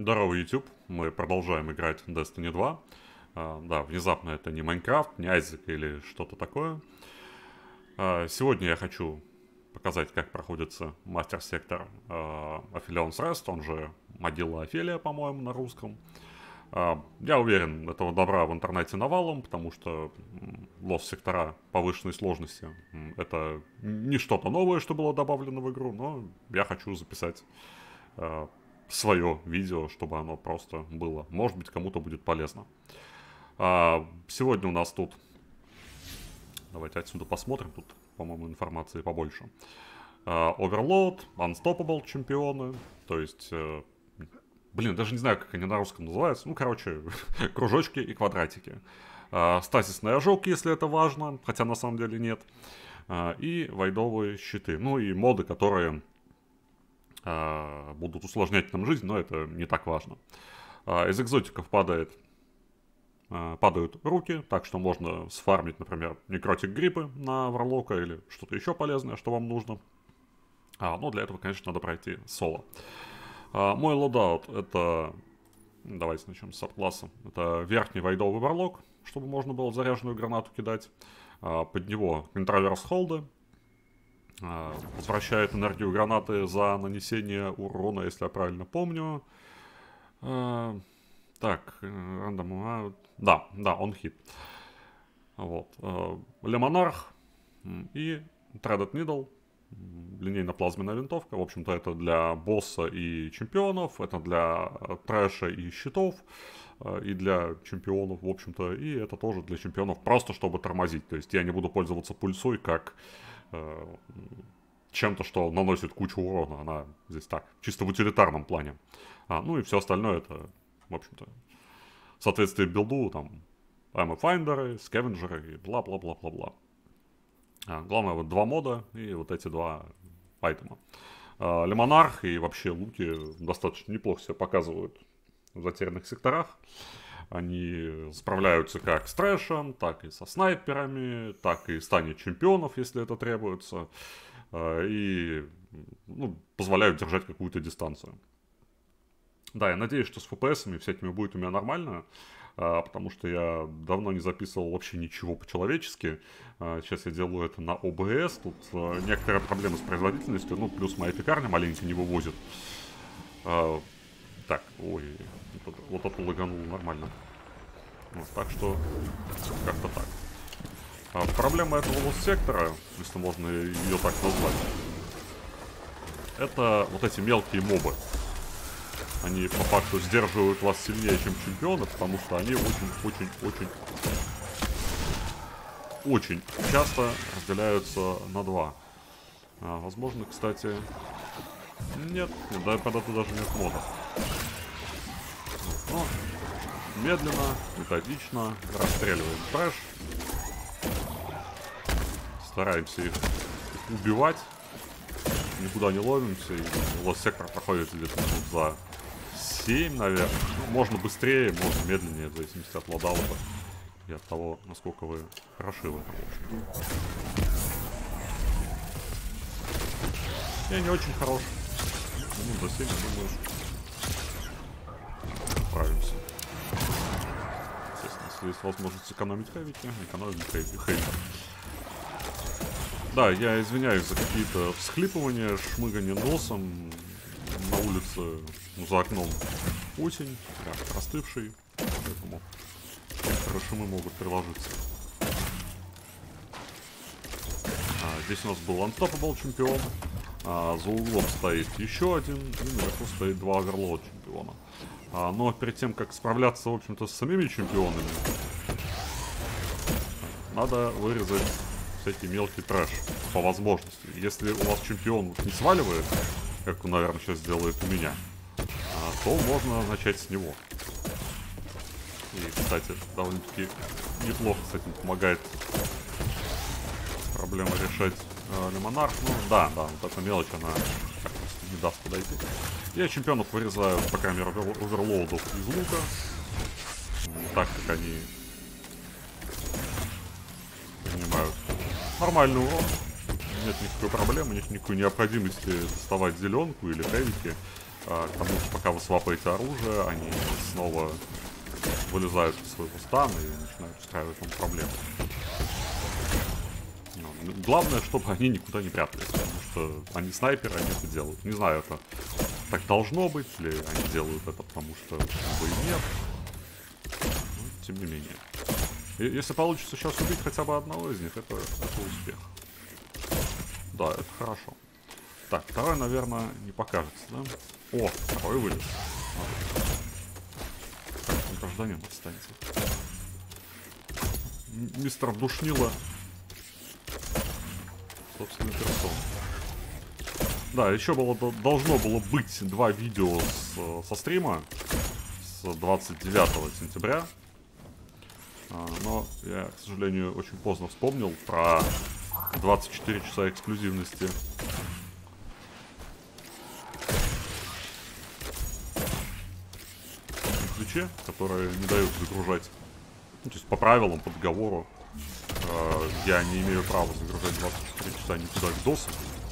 Здорово, YouTube. Мы продолжаем играть Destiny 2. Да, внезапно это не Майнкрафт, не Айзек или что-то такое. Сегодня я хочу показать, как проходится мастер-сектор Aphelios Rest, он же Могила Офелия, по-моему, на русском. Я уверен, этого добра в интернете навалом, потому что лосс-сектора повышенной сложности это не что-то новое, что было добавлено в игру, но я хочу записать свое видео, чтобы оно просто было. Может быть, кому-то будет полезно. Сегодня у нас тут... Давайте отсюда посмотрим. Тут, по-моему, информации побольше. Overload, Unstoppable чемпионы. То есть... Блин, даже не знаю, как они на русском называются. Ну, короче, кружочки и квадратики. Стазисный ожог, если это важно. Хотя на самом деле нет. И войдовые щиты. Ну и моды, которые... будут усложнять нам жизнь, но это не так важно. Из экзотиков падают руки, так что можно сфармить, например, некротик гриппы на варлока или что-то еще полезное, что вам нужно. Но для этого, конечно, надо пройти соло. Мой лодаут это... Давайте начнем с сабкласса. Это верхний войдовый варлок, чтобы можно было заряженную гранату кидать. Под него интроверс холды. Возвращает энергию гранаты за нанесение урона, если я правильно помню. Так, рандом... Да, он хит. Вот. Лемонарх и Threaded Needle. Линейно-плазменная винтовка. В общем-то, это для босса и чемпионов. Это для трэша и щитов. И для чемпионов, в общем-то. И это тоже для чемпионов, просто чтобы тормозить. То есть я не буду пользоваться пульсой как... чем-то, что наносит кучу урона. Она здесь так, чисто в утилитарном плане. Ну и все остальное это, в общем-то, в соответствии билду, там, аммо-файндеры, скавенджеры и бла-бла-бла-бла-бла. Главное, вот два мода и вот эти два айтема. Лемонарх и вообще луки достаточно неплохо себя показывают в затерянных секторах. Они справляются как с трэшем, так и со снайперами, так и с таней чемпионов, если это требуется. И позволяют держать какую-то дистанцию. Да, я надеюсь, что с FPS-ами всякими будет у меня нормально, потому что я давно не записывал вообще ничего по-человечески. Сейчас я делаю это на OBS, тут некоторые проблемы с производительностью, плюс моя пекарня маленько не вывозит. Так, ой, вот это лагануло нормально. Вот, так что, как-то так. Проблема этого лосс-сектора, если можно ее так назвать, это вот эти мелкие мобы. Они по факту сдерживают вас сильнее, чем чемпионы, потому что они очень часто разделяются на два. Возможно, кстати... Нет, да, под это даже нет мода. Но медленно, методично расстреливаем трэш. Стараемся их убивать. Никуда не ловимся. И лосс-сектор проходит где-то минут за 7, наверное. Можно быстрее, можно медленнее, в зависимости от лодаута. И от того, насколько вы хороши в этом, в общем. Я не очень хорош. За 7, я думаю, справимся. Естественно, если есть возможность сэкономить хэвики, экономить хэвики. Да, я извиняюсь за какие-то всхлипывания, шмыгание носом. На улице, за окном осень, прям простывший, поэтому некоторые шумы могут приложиться. Здесь у нас был Unstoppable чемпион. За углом стоит еще один, и наверху стоит два Overload чемпиона. Но перед тем, как справляться, в общем-то, с самими чемпионами, надо вырезать всякий мелкий трэш по возможности. Если у вас чемпион не сваливает, как он, наверное, сейчас делает у меня, то можно начать с него. И, кстати, довольно-таки неплохо с этим помогает проблемы решать Лемонарх. Да, вот эта мелочь, она не даст подойти. Я чемпионов вырезаю, по крайней мере, оверлоудов из лука. Так как они принимают нормальный урон. Нет никакой проблемы, нет никакой необходимости доставать зеленку или хэвики. К тому же, пока вы свапаете оружие, они снова вылезают из своего стана и начинают устраивать вам проблемы. Главное, чтобы они никуда не прятались, потому что они снайперы, они это делают. Не знаю, это так должно быть, или они делают это потому, что бы и нет. Но, тем не менее. И если получится сейчас убить хотя бы одного из них, это успех. Да, это хорошо. Так, второй, наверное, не покажется, да? О, второй вылез. Так, гражданин, отстаньте. Мистер Душнила собственной персоной. Да, еще должно было быть 2 видео со стрима с 29 сентября. Но я, к сожалению, очень поздно вспомнил про 24 часа эксклюзивности. Ключи, которые не дают загружать. Ну, то есть по правилам, по договору, я не имею права загружать 24 часа никуда видосы.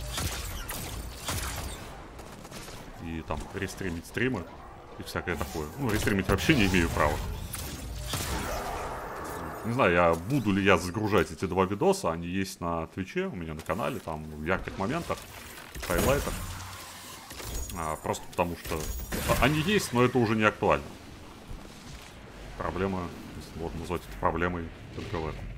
И там рестримить стримы и всякое такое. Ну, рестримить вообще не имею права. Не знаю, буду ли я загружать эти 2 видоса. Они есть на Твиче, у меня на канале, там в ярких моментах, в хайлайтах. Просто потому что они есть, но это уже не актуально. Проблема, если можно назвать это проблемой, только в этом.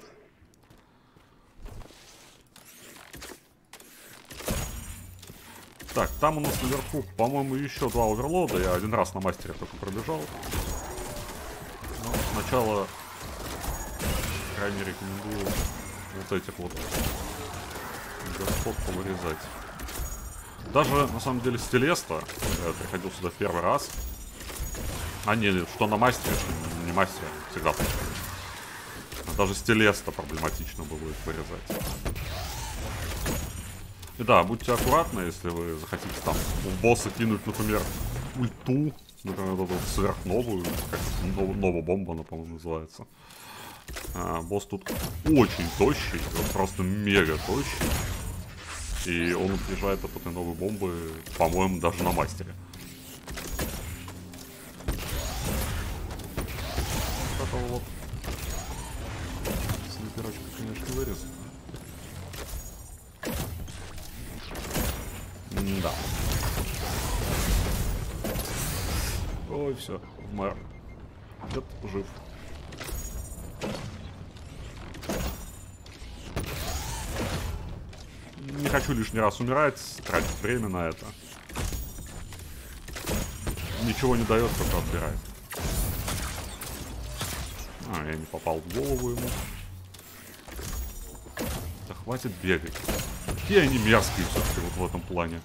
Так, там у нас наверху, по-моему, еще 2 оверлода. Я один раз на мастере только пробежал. Но сначала крайне рекомендую вот этих вот господ повырезать. Даже, на самом деле, Стелеста, я приходил сюда в первый раз. Что на мастере, что не мастере, всегда так. Даже Стелеста проблематично было их вырезать. И да, будьте аккуратны, если вы захотите там в босса кинуть, например, ульту, например, вот эту вот сверхновую, как новая бомба, она, по-моему, называется. Босс тут очень тощий, он просто мега тощий. И он убежает от этой новой бомбы, по-моему, даже на мастере. Этого вот снайперочка, конечно, вырезана. Да. Ой, все, вмер. Дед жив. Не хочу лишний раз умирать, тратить время на это. Ничего не дает, только отбирает. Я не попал в голову ему. Да хватит бегать. Какие они мерзкие все-таки вот в этом плане.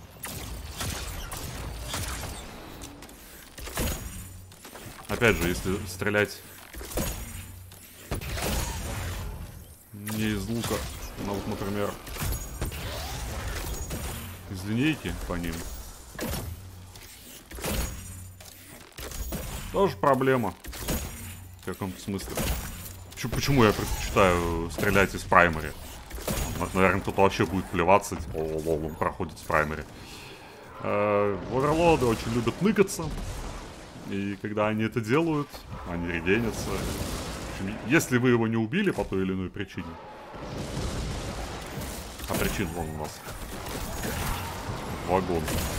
Опять же, если стрелять не из лука, но вот, например, из линейки по ним, тоже проблема в каком-то смысле. Почему я предпочитаю стрелять из праймари? Наверное, кто-то вообще будет плеваться, типа, лол, он проходит с праймари. Оверлоды очень любят ныкаться. И когда они это делают, они регенятся. Если вы его не убили по той или иной причине. А причин вон у нас. Вагон.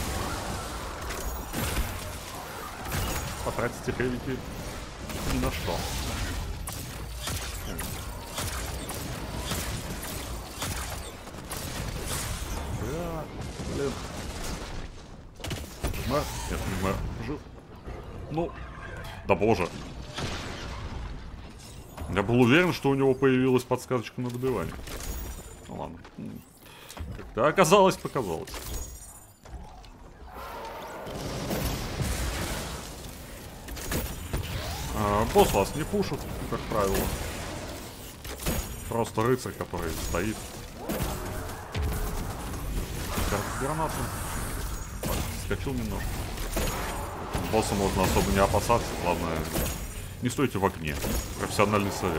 Потратите хэвики ни на что. Блин. Мэр? Нет, не мэр. Жив. Ну, да боже. Я был уверен, что у него появилась подсказочка на добивание. Ну ладно. Как-то оказалось, показалось. Босс вас не пушит, как правило. Просто рыцарь, который стоит. Гранату. Скочил немножко. Босса можно особо не опасаться. Главное, не стойте в огне. Профессиональный совет.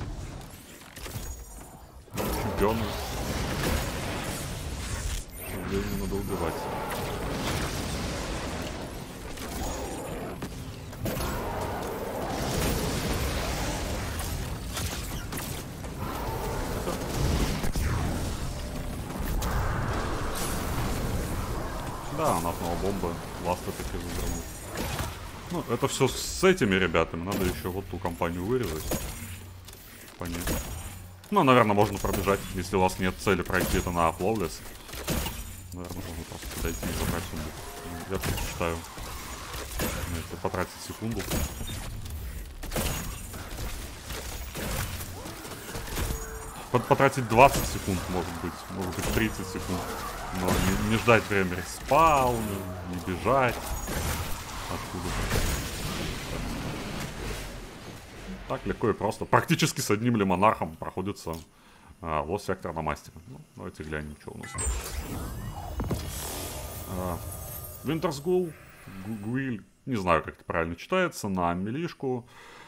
Чемпионы. сожалению, надо убивать. Да, анатного бомба. Ласта таки завернул. Ну, это все с этими ребятами. Надо еще вот ту компанию вырезать. Понятно. Ну, наверное, можно пробежать, если у вас нет цели пройти это на Flawless. Наверное, можно просто подойти и забрать сундук. Я предпочитаю на это потратить секунду. Потратить 20 секунд, может быть 30 секунд. Но не ждать время респауна, не бежать откуда-то. Так легко и просто. Практически с одним лимонархом проходится лос сектор на мастера. Ну, давайте глянем, что у нас. Winter's Ghoul, не знаю, как это правильно читается, на милишку.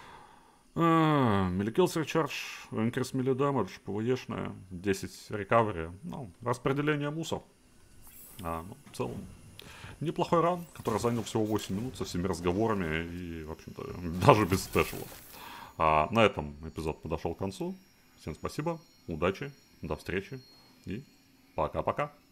Melee Kill Surcharge, Increase Melee Damage, PvE-шная, 10 recovery, ну, распределение мусор. Ну, в целом, неплохой ран, который занял всего 8 минут со всеми разговорами и, в общем-то, даже без стэшевого. На этом эпизод подошел к концу. Всем спасибо, удачи, до встречи и пока-пока.